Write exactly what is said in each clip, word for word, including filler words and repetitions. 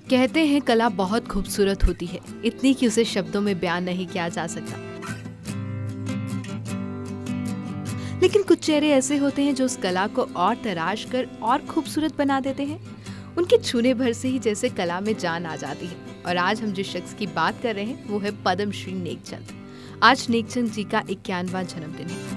कहते हैं कला बहुत खूबसूरत होती है, इतनी कि उसे शब्दों में बयान नहीं किया जा सकता। लेकिन कुछ चेहरे ऐसे होते हैं जो उस कला को और तराश कर और खूबसूरत बना देते हैं। उनके छूने भर से ही जैसे कला में जान आ जाती है। और आज हम जिस शख्स की बात कर रहे हैं वो है पद्मश्री नेकचंद। आज नेकचंद जी का इक्यानवां जन्मदिन है।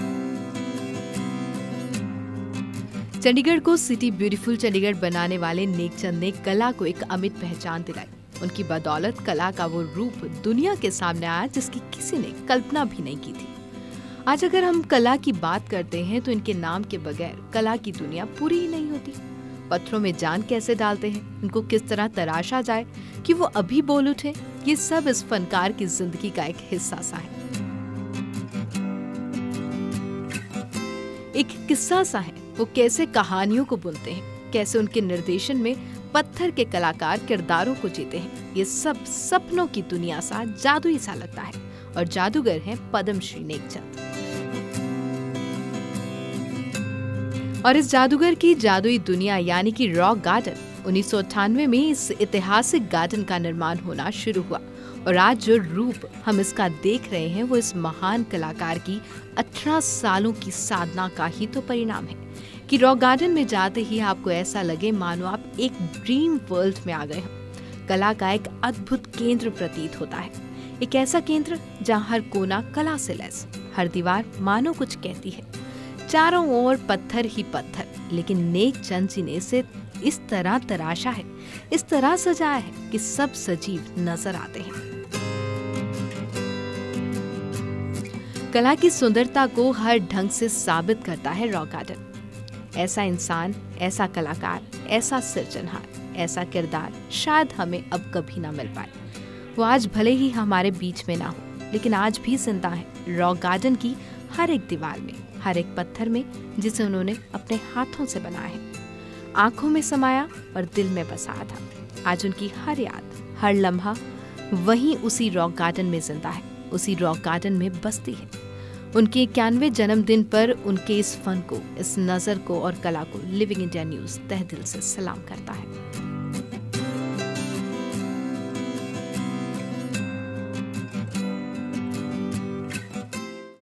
चंडीगढ़ को सिटी ब्यूटीफुल चंडीगढ़ बनाने वाले नेकचंद ने कला को एक अमिट पहचान दिलाई। उनकी बदौलत कला का वो रूप दुनिया के सामने आया जिसकी किसी ने कल्पना भी नहीं की थी। आज अगर हम कला की बात करते हैं तो इनके नाम के बगैर कला की दुनिया पूरी ही नहीं होती। पत्थरों में जान कैसे डालते हैं, उनको किस तरह तराशा जाए कि वो अभी बोल उठे, ये सब इस फनकार की जिंदगी का एक हिस्सा सा है। एक किस्सा सा है। वो कैसे कहानियों को बुनते हैं, कैसे उनके निर्देशन में पत्थर के कलाकार किरदारों को जीते हैं। ये सब सपनों की दुनिया सा जादुई सा लगता है। और जादूगर हैं पद्मश्री नेकचंद। और इस जादूगर की जादुई दुनिया यानी कि रॉक गार्डन उन्नीस सौ अट्ठानवे में इस ऐतिहासिक गार्डन का निर्माण होना शुरू हुआ। और आज जो रूप हम इसका देख रहे हैं वो इस महान कलाकार की अठारह सालों की साधना का ही तो परिणाम है कि रॉक गार्डन में जाते ही आपको ऐसा लगे मानो आप एक ड्रीम वर्ल्ड में आ गए हो। कला का एक अद्भुत केंद्र प्रतीत होता है, एक ऐसा केंद्र जहाँ हर कोना कला से लैस, हर दीवार मानो कुछ कहती है। चारों ओर पत्थर ही पत्थर, लेकिन नेकचंद जी ने इसे इस तरह तराशा है, इस तरह सजाया है कि सब सजीव नजर आते हैं। कला की सुंदरता को हर ढंग से साबित करता है रॉक गार्डन। ऐसा इंसान, ऐसा कलाकार, ऐसा सृजनहार, ऐसा किरदार शायद हमें अब कभी ना मिल पाए। वो आज भले ही हमारे बीच में ना हो, लेकिन आज भी जिंदा है रॉक गार्डन की हर एक दीवार में, हर एक पत्थर में जिसे उन्होंने अपने हाथों से बनाया है, आंखों में समाया और दिल में बसाया था। आज उनकी हर याद, हर लम्हा वहीं उसी रॉक गार्डन में जिंदा है, उसी रॉक गार्डन में बसती है। उनके इक्यानवे जन्मदिन पर उनके इस फन को, इस नजर को और कला को लिविंग इंडिया न्यूज तहे दिल से सलाम करता है।